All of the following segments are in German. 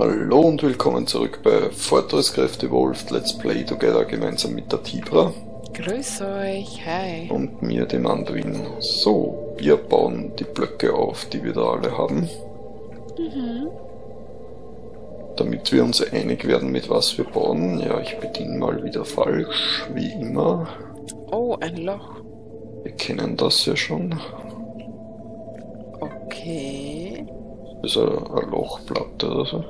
Hallo und willkommen zurück bei Fortress Craft Evolved Let's Play Together gemeinsam mit der Tibra. Grüß euch, hi. Und mir, dem Anduin. So, wir bauen die Blöcke auf, die wir da alle haben. Damit wir uns einig werden, mit was wir bauen. Ja, ich bediene mal wieder falsch, wie immer. Oh, ein Loch. Wir kennen das ja schon. Okay. Das ist eine Lochplatte oder so.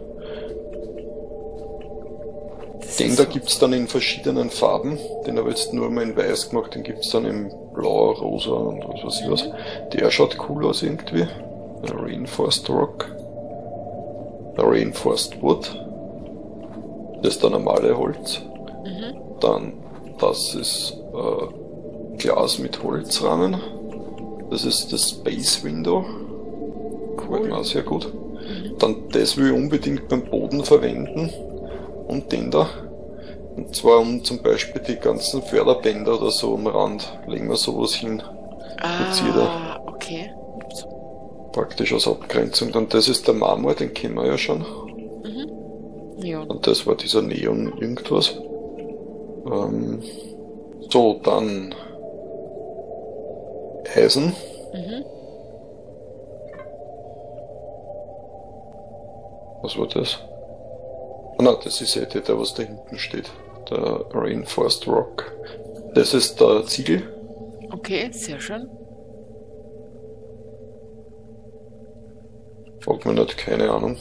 Den da gibt es dann in verschiedenen Farben. Den habe ich jetzt nur mal in weiß gemacht. Den gibt es dann in blau, rosa und was weiß ich was. Der schaut cool aus irgendwie. Der Reinforced Rock. Der Reinforced Wood. Das ist der normale Holz. Dann, das ist Glas mit Holzrahmen. Das ist das Space Window. Gefällt mir auch sehr gut. Dann das will ich unbedingt beim Boden verwenden. Und den da. Und zwar um zum Beispiel die ganzen Förderbänder oder so am Rand. Legen wir sowas hin. Ah, okay. Praktisch als Abgrenzung. Dann das ist der Marmor, den kennen wir ja schon. Ja. Und das war dieser Neon irgendwas. So, dann Eisen. Was war das? Ah, nein, das ist der, was da hinten steht. Der Reinforced Rock. Das ist der Ziegel. Okay, sehr schön. Fragt man nicht, keine Ahnung.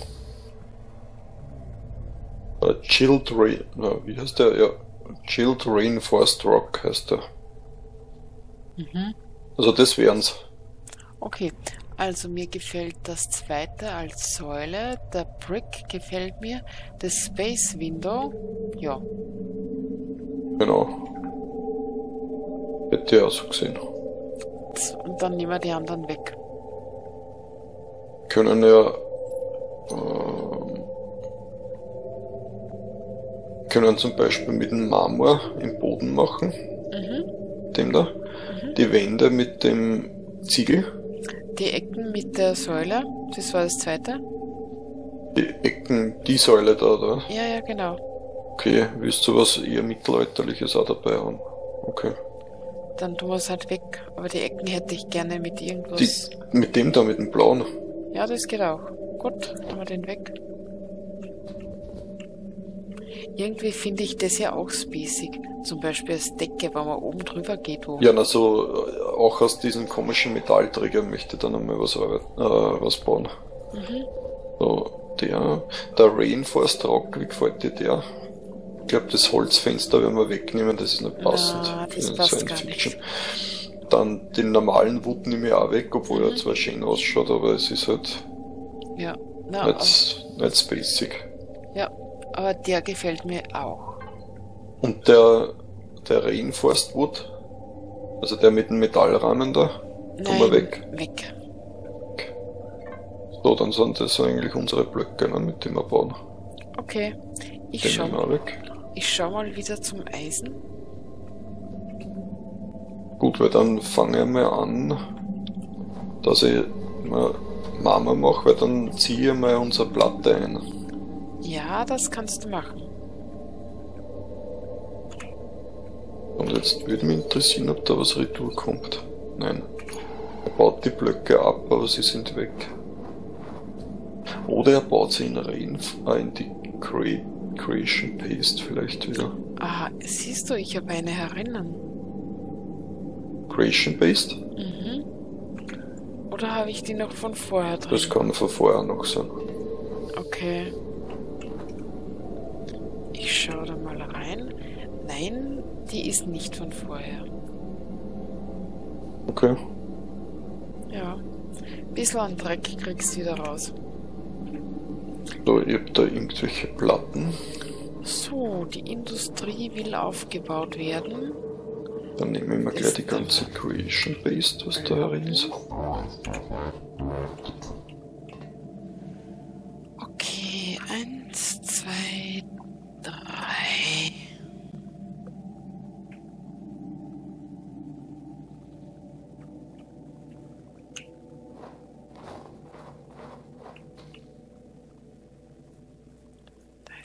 Chilled Rain. Na, wie heißt der? Ja. Chilled Reinforced Rock heißt der. Also das wären's. Okay, also mir gefällt das zweite als Säule. Der Brick gefällt mir. Das Space Window, ja. Genau. Hätte ich auch so gesehen. Und dann nehmen wir die anderen weg. Können ja können zum Beispiel mit dem Marmor im Boden machen. Dem da. Die Wände mit dem Ziegel. Die Ecken mit der Säule, das war das zweite. Die Ecken, die Säule da, oder? Ja, ja, genau. Okay, willst du was eher Mittelalterliches auch dabei haben? Okay. Dann tun wir es halt weg. Aber die Ecken hätte ich gerne mit irgendwas. Mit dem da, mit dem blauen. Ja, das geht auch. Gut, tun wir den weg. Irgendwie finde ich das ja auch spacig. Zum Beispiel als Decke, wenn man oben drüber geht. Wo Ja, na so, auch aus diesen komischen Metallträgern möchte ich dann einmal was bauen. So, der Reinforced Rock, wie gefällt dir der? Ich glaube, das Holzfenster werden wir wegnehmen, das ist nicht passend. Na, das passt gar nicht. Dann den normalen Wood nehme ich auch weg, obwohl er zwar schön ausschaut, aber es ist halt ja, na, nicht spacig. ja, aber der gefällt mir auch. Und der Reinforced Wood, also der mit dem Metallrahmen da, tun wir weg. Weg. So, dann sind das eigentlich unsere Blöcke, ne, mit denen wir bauen. Okay, ich Den schau nehmen wir weg. mal wieder zum Eisen. Gut, weil dann fange ich mal an, dass ich mal Marmor mache, weil dann ziehe ich mal unsere Platte ein. Ja, das kannst du machen. Und jetzt würde mich interessieren, ob da was retour kommt. Nein. Er baut die Blöcke ab, aber sie sind weg. Oder er baut sie in die Creation Paste vielleicht wieder. Ah, siehst du, ich habe eine herinnen. Creation Paste? Oder habe ich die noch von vorher drin? Das kann von vorher noch sein. Okay. Ich schaue da mal rein. Nein, die ist nicht von vorher. Okay. Ja. Ein bisschen an Dreck kriegst du wieder raus. So, ich hab da irgendwelche Platten. So, die Industrie will aufgebaut werden. Dann nehmen wir mal gleich die ganze Creation Paste, was da herin ist. Okay, 1, 2, 3.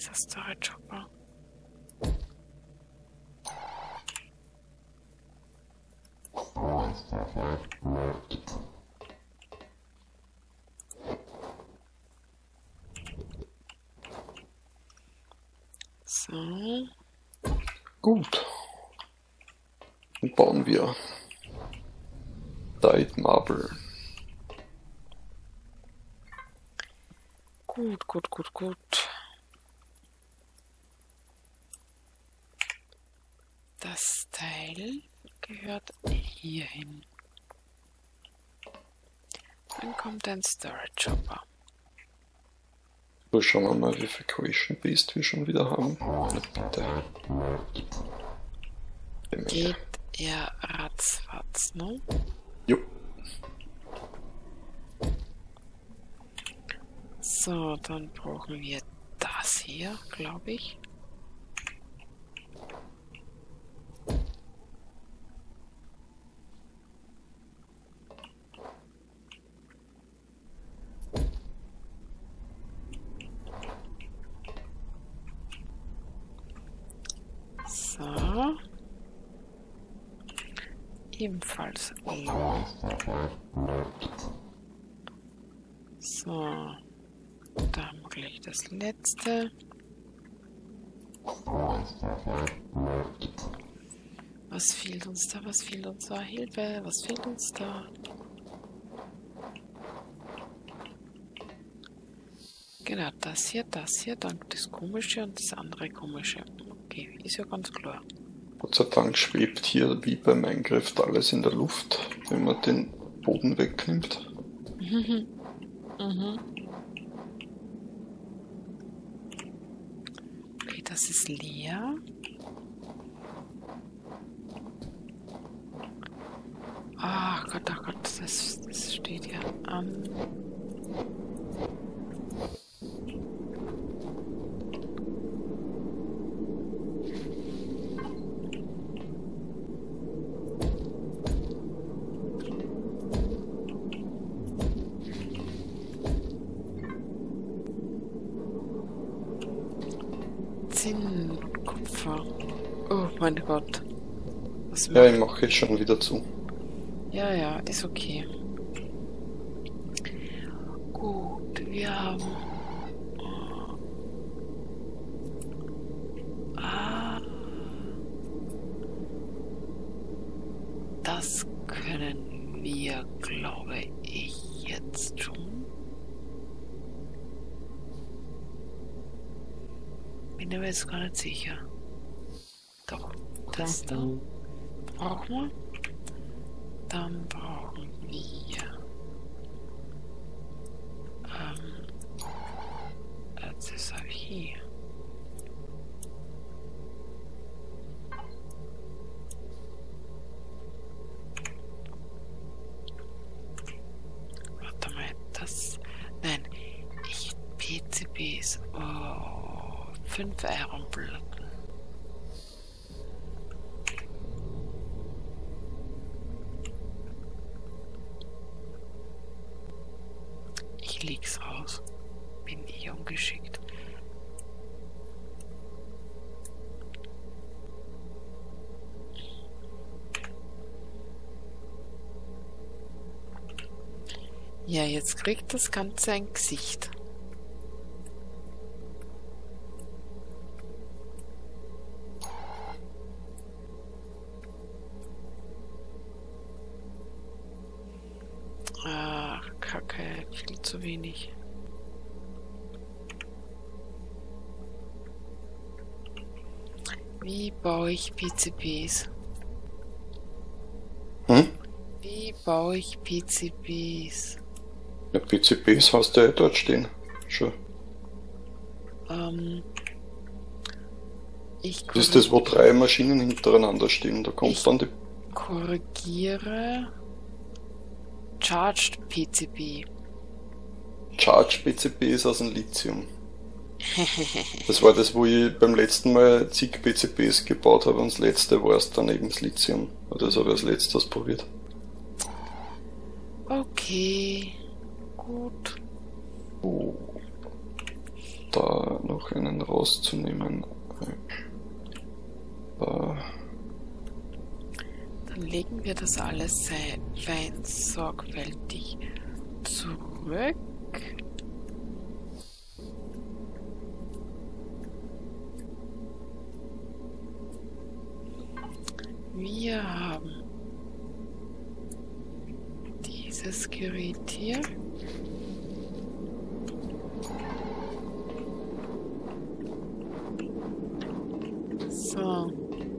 dieser Storage Hopper? So. Gut. Dann bauen wir Dyed Marble. Gut, gut, gut, gut. Das Teil gehört hier hin. Dann kommt ein Storage Hopper. So, schauen wir mal, wie viel Creation Beast wir schon wieder haben. Na, bitte. Geht ja ratzfatz, ne? Jo. So, dann brauchen wir das hier, glaube ich. So. Ebenfalls low. So. Da haben wir gleich das letzte. Was fehlt uns da? Was fehlt uns da? Hilfe! Was fehlt uns da? Genau, das hier, dann das komische und das andere komische. Okay, ist ja ganz klar. Gott sei Dank schwebt hier wie beim Minecraft alles in der Luft, wenn man den Boden wegnimmt. Mhm. Okay, das ist leer. Ah, Gott, oh Gott, das steht ja an. Kupfer. Oh mein Gott. Was Ja, ich mache jetzt schon wieder zu. Ja, ja, ist okay. Gut, wir haben... das können wir, glaube ich, jetzt schon. Bin aber jetzt gar nicht sicher. Doch, das da brauchen wir. Dann brauchen wir das habe ich hier. Warte mal, das... Nein, PCBs. Oh, 5 Ironplatten. Ich leg's raus. Bin ich ungeschickt. Ja, jetzt kriegt das Ganze ein Gesicht. Ach, Kacke, viel zu wenig. Wie baue ich PCBs? Wie baue ich PCBs? Ja, PCBs hast du ja dort stehen. Schon. Das ist das, wo 3 Maschinen hintereinander stehen. Da kommt dann die... Korrigiere. Charged PCB. Charged PCB ist aus dem Lithium. Das war das, wo ich beim letzten Mal zig PCBs gebaut habe und das letzte war es dann eben das Lithium. Das habe ich als letztes ausprobiert. Okay. Gut. Oh. da noch einen rauszunehmen. Dann legen wir das alles fein sorgfältig zurück. Wir haben dieses Gerät hier. So.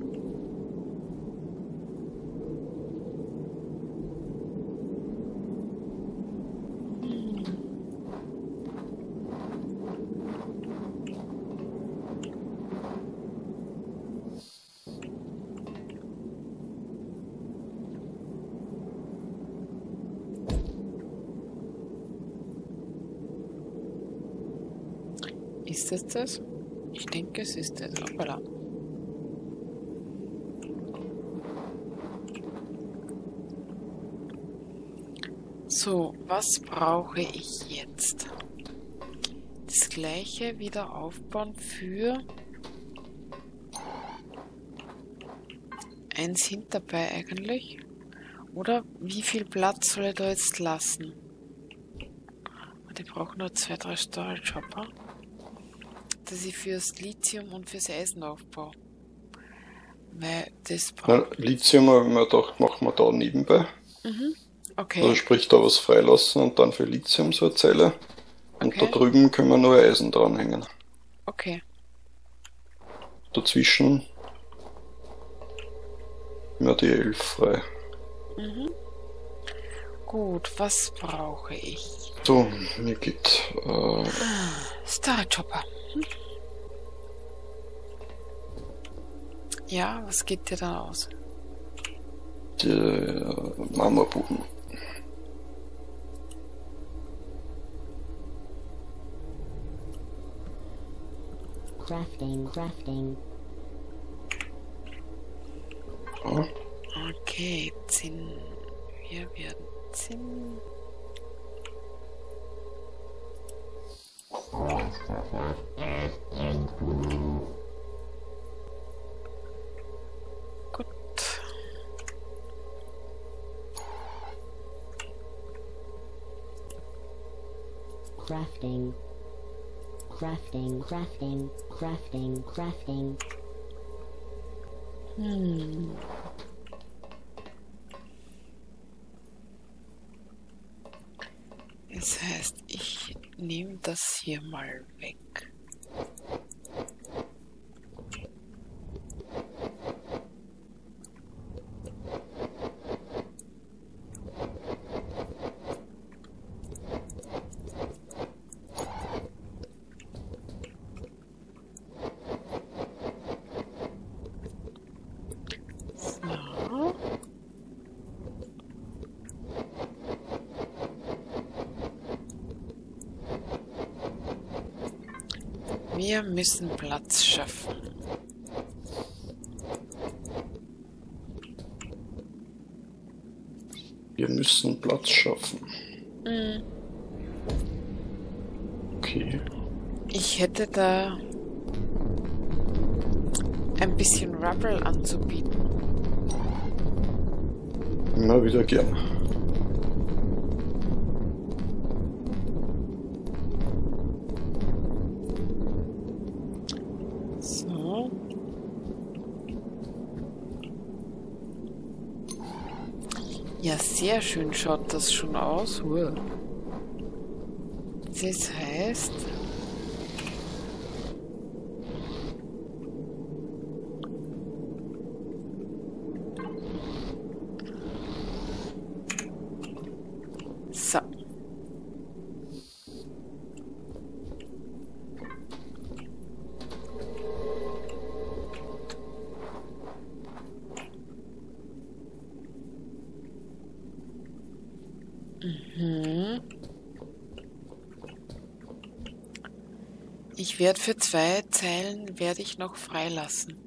Ist es das? Ich denke, es ist das. Hoppala. So, was brauche ich jetzt? Das gleiche wieder aufbauen für eins hinterbei eigentlich. Oder wie viel Platz soll ich da jetzt lassen? Die brauchen nur 2, 3 Storage Hopper. Dass ich fürs Lithium und fürs Eisen aufbaue. Weil das braucht. Lithium haben wir gedacht, machen wir da nebenbei. Okay. Also sprich da was freilassen und dann für Lithium so eine Zelle. Und Okay. da drüben können wir nur Eisen dranhängen. Okay. Dazwischen haben wir die 11 frei. Gut, was brauche ich? So, mir geht Storage Hopper. Ja, was geht dir da aus? der Marmorboden. Crafting. Ja. Okay, Zinn. Wir werden Zinn. Gut. Crafting. Das heißt, ich nehme das hier mal weg. So. Wir müssen Platz schaffen. Wir müssen Platz schaffen. Okay. Ich hätte da ein bisschen Rubble anzubieten. Immer wieder gern. So. Ja, sehr schön schaut das schon aus. Wow. Das heißt, so. Ich werde für 2 Zeilen werde ich noch freilassen.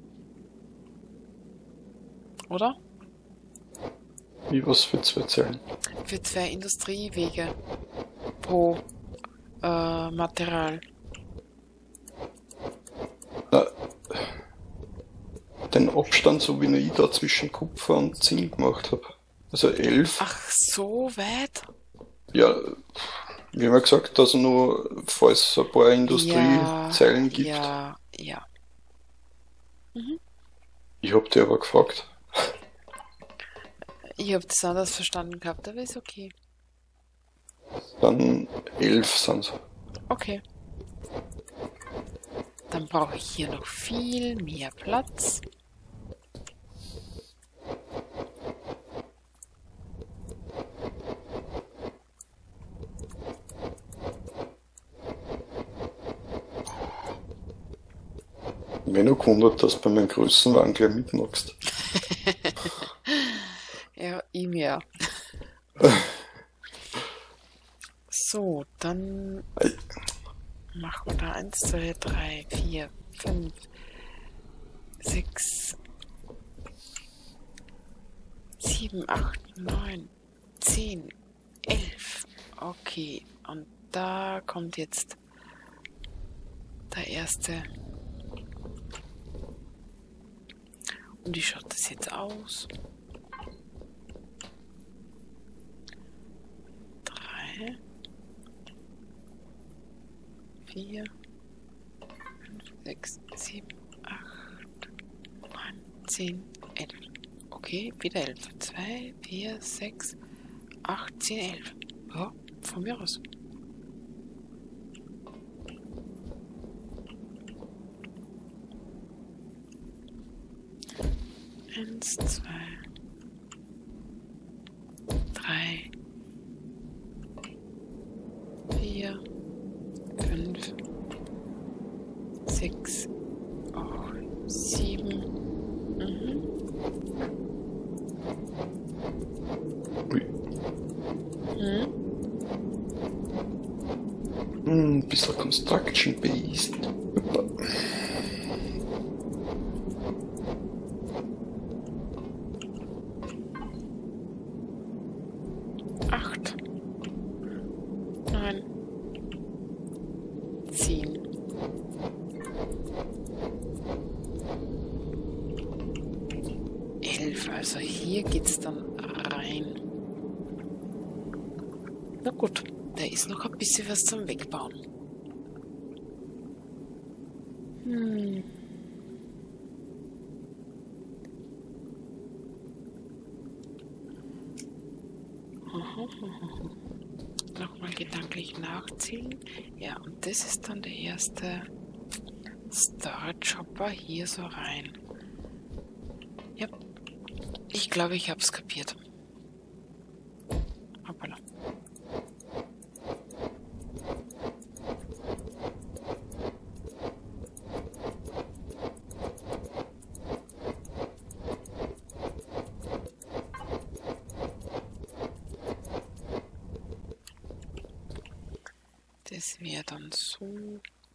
Oder? Wie was für 2 Zellen? Für 2 Industriewege pro Material. den Abstand, so wie ich da zwischen Kupfer und Zinn gemacht habe. Also 11. Ach, so weit? Ja, wie haben wir gesagt, dass nur, falls es ein paar Industriezeilen gibt. Ja. Ich hab dich aber gefragt. Ich habe das anders verstanden gehabt, aber ist okay. Dann 11 sind's. Okay. Dann brauche ich hier noch viel mehr Platz. Mir noch gewundert, dass du bei meinem Größenwahn gleich mitmachst. Ja, ihm ja. So, dann Ei. machen wir da 1, 2, 3, 4, 5, 6, 7, 8, 9, 10, 11. Okay, und da kommt jetzt der erste. Und wie schaut das jetzt aus? 3, 4, 5, 6, 7, 8, 9, 10, 11. Okay, wieder 11. 2, 4, 6, 8, 10, 11. Ja, von mir aus. Eins, zwei, drei, 4, 5, 6, 8, 7. Ui. Ein bisschen Construction-based. Hoppa. 8, 9, 10. Also hier geht's dann rein. Na gut, da ist noch ein bisschen was zum Wegbauen. Nochmal gedanklich nachzählen. Ja, und das ist dann der erste Storage Hopper hier so rein. Ja, ich glaube, ich habe es kapiert. Hoppala. Das wäre dann so.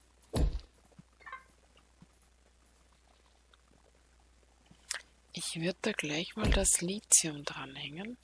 Ich würde da gleich mal das Lithium dranhängen.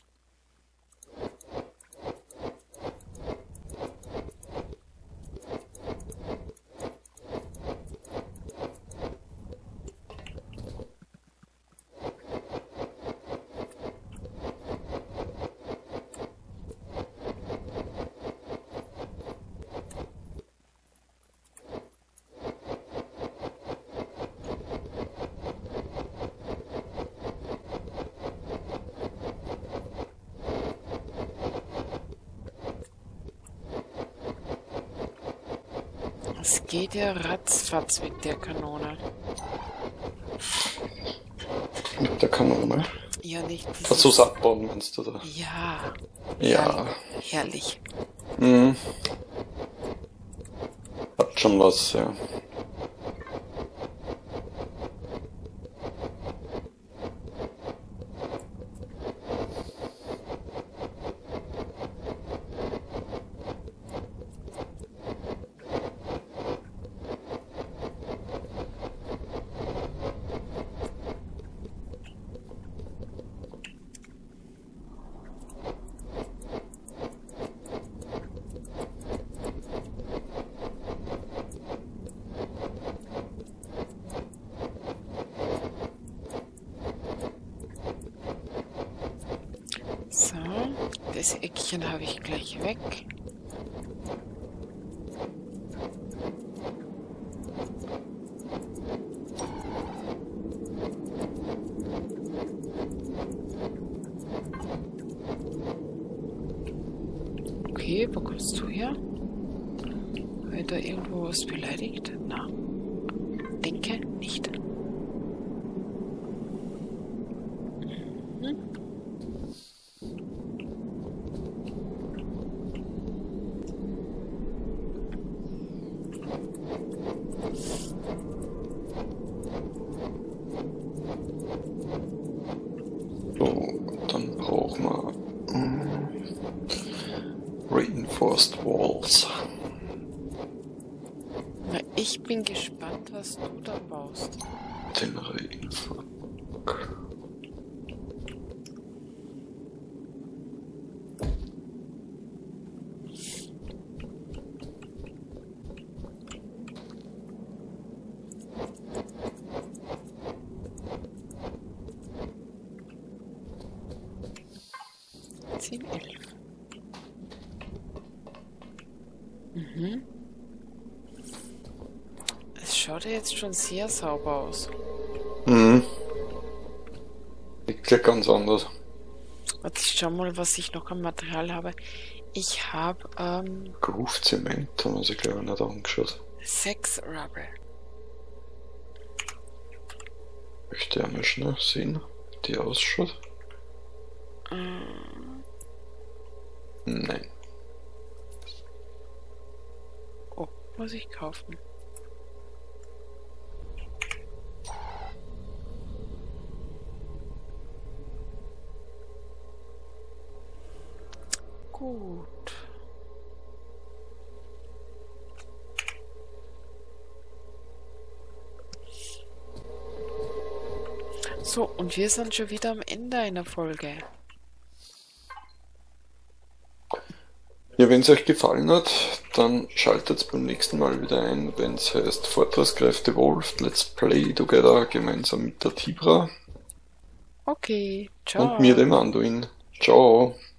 Es geht ja ratzfatz mit der Kanone. Mit der Kanone. Ja, nicht dieses... Was so abbauen meinst du da? Ja. Ja. Herrlich. Mhm. Hat schon was, ja. Das Eckchen habe ich gleich weg. Okay, wo kommst du her? Habe ich da irgendwo was beleidigt? Na, denke nicht. So, dann brauchen wir Reinforced Walls. Na, ich bin gespannt, was du da baust. Den Reinforced. Es schaut ja jetzt schon sehr sauber aus. Mhm. Liegt ja ganz anders. Warte, ich schau mal, was ich noch am Material habe. Ich habe Groove Zement haben wir sich glaube ich nicht angeschaut. 6 Rubber. Möchte ich einmal schnell sehen, wie die ausschaut. Nein. Oh, muss ich kaufen. Gut. So, und wir sind schon wieder am Ende einer Folge. Ja, wenn es euch gefallen hat, dann schaltet beim nächsten Mal wieder ein, wenn es heißt Fortress Evolved, Let's Play Together gemeinsam mit der Tibra Okay, ciao. und mir dem Anduin. Ciao.